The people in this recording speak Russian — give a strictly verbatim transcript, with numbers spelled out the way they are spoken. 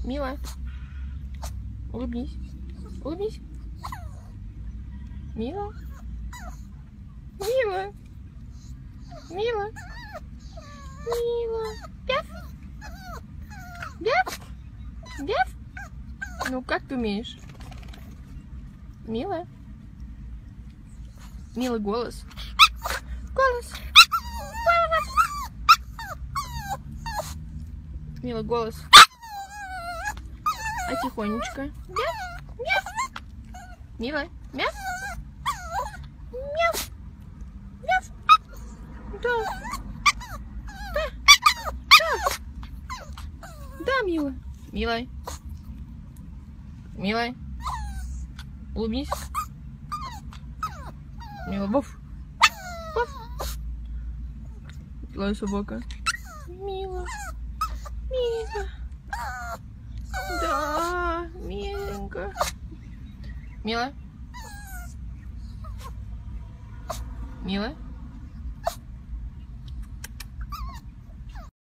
Мила. Улыбнись. Улыбнись. Мила. Мила. Мила. Мила. Пяф. Пяф. Пяф. Ну, как ты умеешь? Мила. Мила, голос. Голос. Мила, голос. А тихонечко. Мяу. Мяу. Мила. Мяу. Мяу. Мяу. Да. Да. Да. Да, Мила. Мила. Мила. Улыбнись. Мила, вов. Вов. Злая собака. Мила. Мила. Да, миленько. Мила. Мила.